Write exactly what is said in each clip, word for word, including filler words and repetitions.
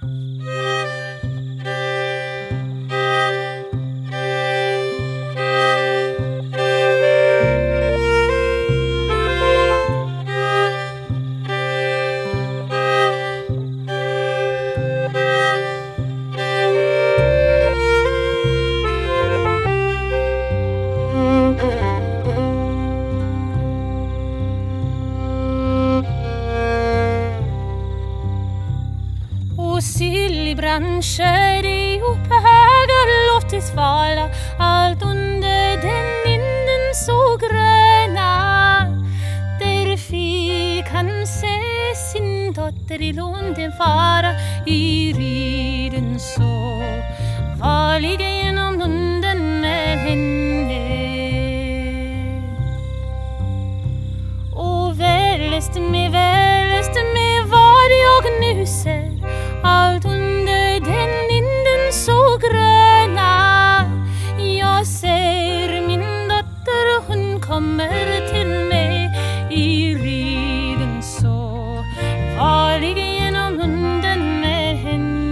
Branscher i upphöga låtit falla, allt under den vinden så gröna. Där fick han se sin dotter i London fara i riden så farlig genom London med henne. Och vällest med, vällest med vad jag nu ser, allt under den linden så gröna. Jag ser min dotter, hon kommer till mig i riden så farlig genom hunden med henne.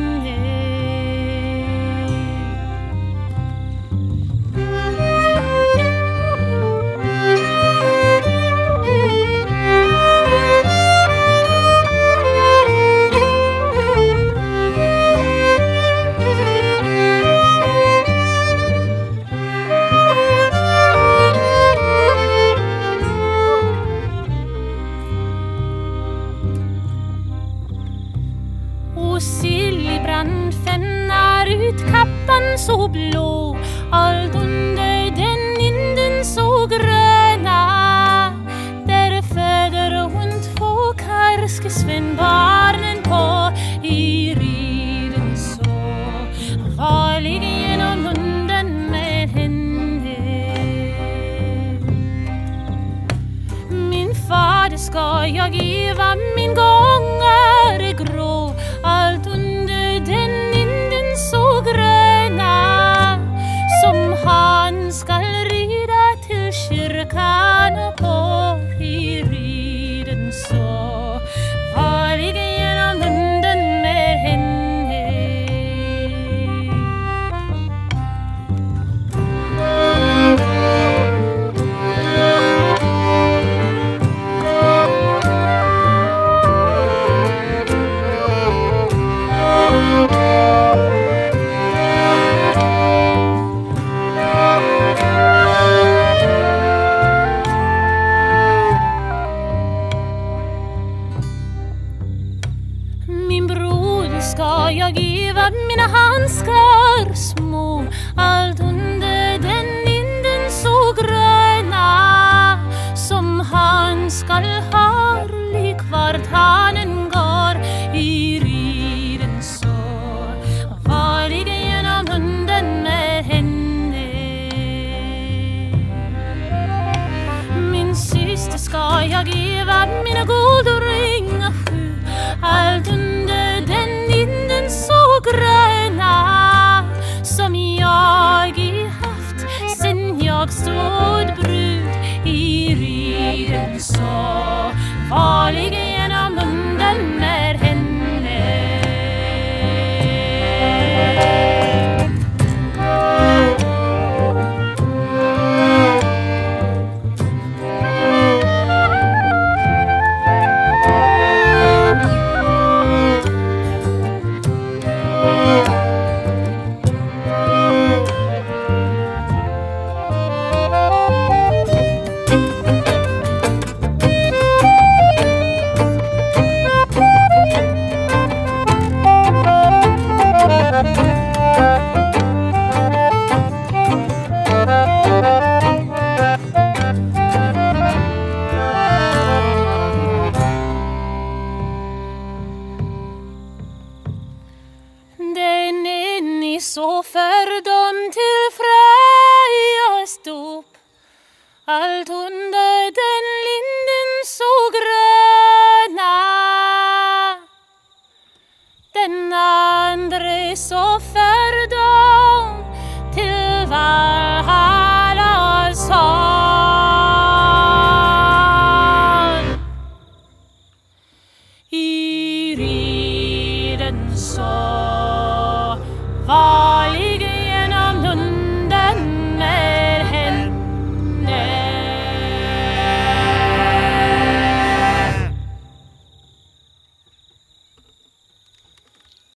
Silbrand fännar ut kappan så blå, allt under den linden så gröna. Där föder hon två karske svenbarnen på i riden så farlig genom hunden med henne. Min fader ska jag giva, min gång är grå, allt under den linden så gröna. Som han skall rida till kyrkan på i riden så farlig genom hunden med henne. Ska jag giva mina handskar små, allt under den linden så gröna. Som han skall ha likvart hanen går i riden så farlig genom hunden med henne. Min syster ska jag giva mina guldringar sju, allt under den linden så gröna. Som jag i haft sen jag stod brud i riden så farlig genom hunden med henne. Så för dem till Freja stod, allt under den linden så gröna. Den andre så för dem till Valhallas hall. I riden den så var